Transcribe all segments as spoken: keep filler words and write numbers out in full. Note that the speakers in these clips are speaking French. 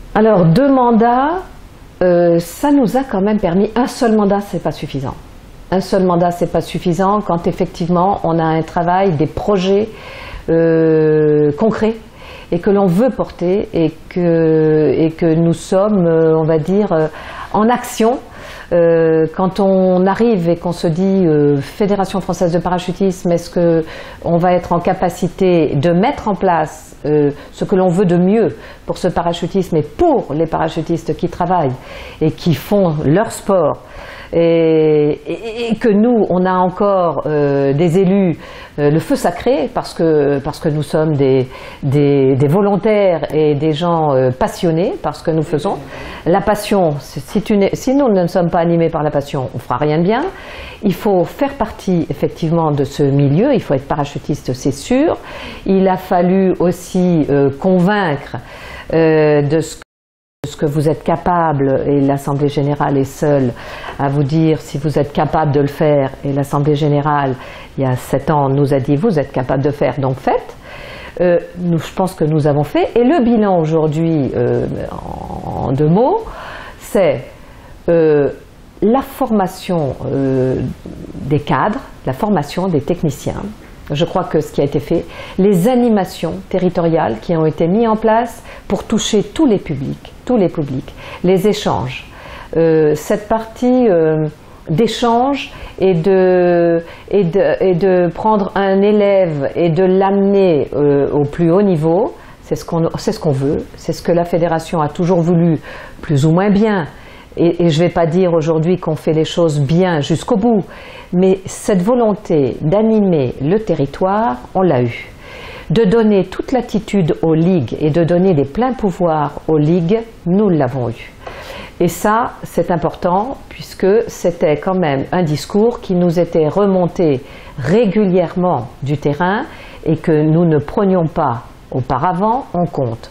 Alors, deux mandats, euh, ça nous a quand même permis. Un seul mandat, c'est pas suffisant. Un seul mandat, c'est pas suffisant quand effectivement on a un travail, des projets euh, concrets et que l'on veut porter et que, et que nous sommes, euh, on va dire, euh, en action. Euh, quand on arrive et qu'on se dit euh, Fédération française de parachutisme, est-ce qu'on va être en capacité de mettre en place euh, ce que l'on veut de mieux pour ce parachutisme et pour les parachutistes qui travaillent et qui font leur sport, et, et, et que nous, on a encore euh, des élus, euh, le feu sacré, parce que, parce que nous sommes des, des, des volontaires et des gens euh, passionnés par ce que nous faisons. La passion, si, tu si nous ne sommes pas animés par la passion, on ne fera rien de bien. Il faut faire partie effectivement de ce milieu, il faut être parachutiste, c'est sûr. Il a fallu aussi euh, convaincre euh, de ce que ce que vous êtes capable, et l'Assemblée Générale est seule à vous dire si vous êtes capable de le faire, et l'Assemblée Générale, il y a sept ans, nous a dit vous êtes capable de faire, donc faites. Euh, nous, je pense que nous avons fait, et le bilan aujourd'hui, euh, en, en deux mots, c'est euh, la formation euh, des cadres, la formation des techniciens. Je crois que ce qui a été fait, les animations territoriales qui ont été mises en place pour toucher tous les publics, tous les publics, les échanges, euh, cette partie euh, d'échange et de, et, de, et de prendre un élève et de l'amener euh, au plus haut niveau, c'est ce qu'on c'est ce qu'on veut, c'est ce que la fédération a toujours voulu, plus ou moins bien. Et, et je ne vais pas dire aujourd'hui qu'on fait les choses bien jusqu'au bout, mais cette volonté d'animer le territoire, on l'a eu. De donner toute l'attitude aux ligues et de donner des pleins pouvoirs aux ligues, nous l'avons eu. Et ça, c'est important, puisque c'était quand même un discours qui nous était remonté régulièrement du terrain et que nous ne prenions pas auparavant en compte.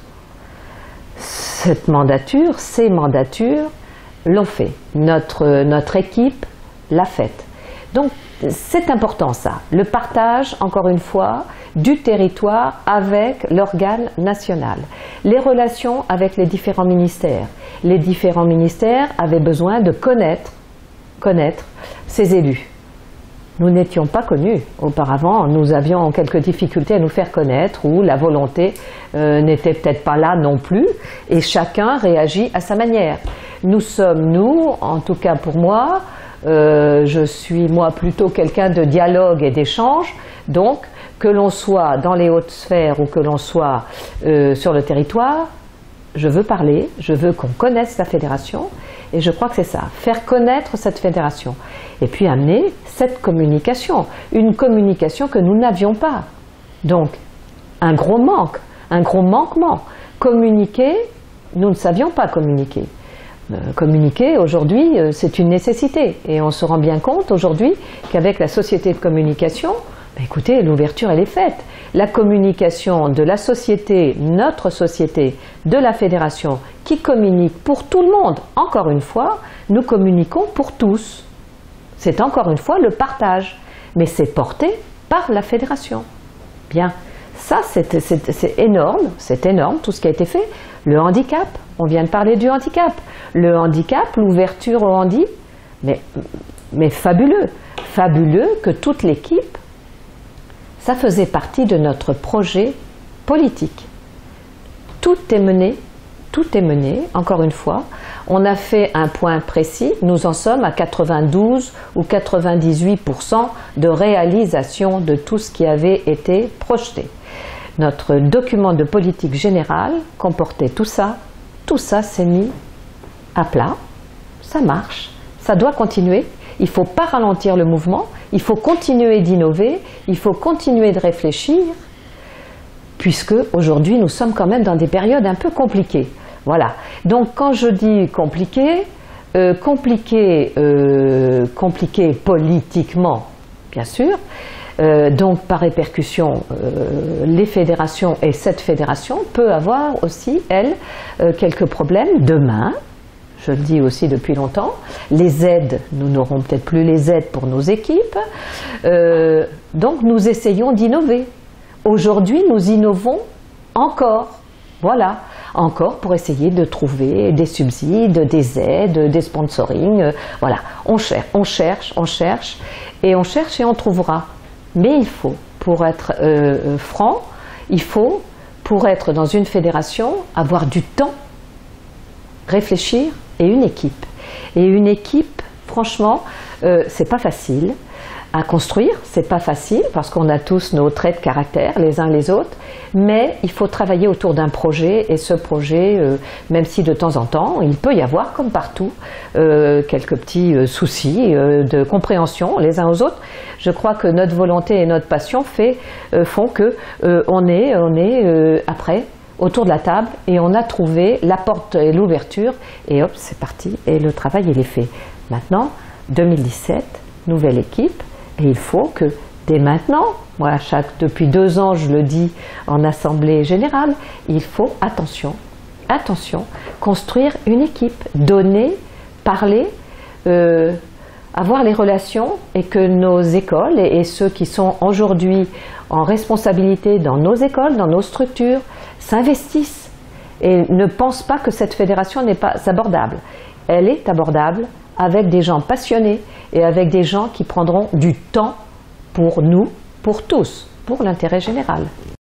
Cette mandature, ces mandatures, l'ont fait. Notre, notre équipe l'a faite. Donc, c'est important ça. Le partage, encore une fois, du territoire avec l'organe national. Les relations avec les différents ministères. Les différents ministères avaient besoin de connaître, connaître ces élus. Nous n'étions pas connus. Auparavant, nous avions quelques difficultés à nous faire connaître ou la volonté euh, n'était peut-être pas là non plus et chacun réagit à sa manière. Nous sommes, nous, en tout cas pour moi, euh, je suis moi plutôt quelqu'un de dialogue et d'échange, donc que l'on soit dans les hautes sphères ou que l'on soit euh, sur le territoire, je veux parler, je veux qu'on connaisse la fédération et je crois que c'est ça, faire connaître cette fédération et puis amener cette communication, une communication que nous n'avions pas. Donc, un gros manque, un gros manquement. Communiquer, nous ne savions pas communiquer. Euh, communiquer, aujourd'hui, euh, c'est une nécessité. Et on se rend bien compte aujourd'hui qu'avec la société de communication, bah, écoutez, l'ouverture, elle est faite. La communication de la société, notre société, de la fédération, qui communique pour tout le monde. Encore une fois, nous communiquons pour tous. C'est encore une fois le partage. Mais c'est porté par la fédération. Bien. Ça, c'est énorme, c'est énorme tout ce qui a été fait. Le handicap, on vient de parler du handicap. Le handicap, l'ouverture au handi, mais, mais fabuleux. Fabuleux que toute l'équipe, ça faisait partie de notre projet politique. Tout est mené, tout est mené, encore une fois. On a fait un point précis, nous en sommes à quatre-vingt-douze ou quatre-vingt-dix-huit pour cent de réalisation de tout ce qui avait été projeté. Notre document de politique générale comportait tout ça, tout ça s'est mis à plat, ça marche, ça doit continuer, il ne faut pas ralentir le mouvement, il faut continuer d'innover, il faut continuer de réfléchir, puisque aujourd'hui nous sommes quand même dans des périodes un peu compliquées. Voilà. Donc quand je dis compliqué, euh, compliqué, euh, compliqué politiquement, bien sûr, euh, donc par répercussion, euh, les fédérations et cette fédération peut avoir aussi, elle, euh, quelques problèmes demain. Je le dis aussi depuis longtemps, les aides, nous n'aurons peut-être plus les aides pour nos équipes, euh, donc nous essayons d'innover. Aujourd'hui, nous innovons encore, voilà, encore pour essayer de trouver des subsides, des aides, des sponsorings. Euh, voilà, on cherche, on cherche, on cherche, et on cherche et on trouvera. Mais il faut, pour être euh, franc, il faut, pour être dans une fédération, avoir du temps, réfléchir, et une équipe. Et une équipe, franchement, euh, c'est pas facile à construire, c'est pas facile parce qu'on a tous nos traits de caractère les uns les autres, mais il faut travailler autour d'un projet, et ce projet, euh, même si de temps en temps il peut y avoir, comme partout, euh, quelques petits euh, soucis euh, de compréhension les uns aux autres, je crois que notre volonté et notre passion fait, euh, font que euh, on est, on est euh, après autour de la table et on a trouvé la porte et l'ouverture, et hop, c'est parti, et le travail il est fait. Maintenant, deux mille dix-sept, nouvelle équipe. Et il faut que, dès maintenant, moi, chaque, depuis deux ans, je le dis en assemblée générale, il faut, attention, attention, construire une équipe, donner, parler, euh, avoir les relations, et que nos écoles et, et ceux qui sont aujourd'hui en responsabilité dans nos écoles, dans nos structures, s'investissent et ne pensent pas que cette fédération n'est pas abordable. Elle est abordable, avec des gens passionnés et avec des gens qui prendront du temps pour nous, pour tous, pour l'intérêt général.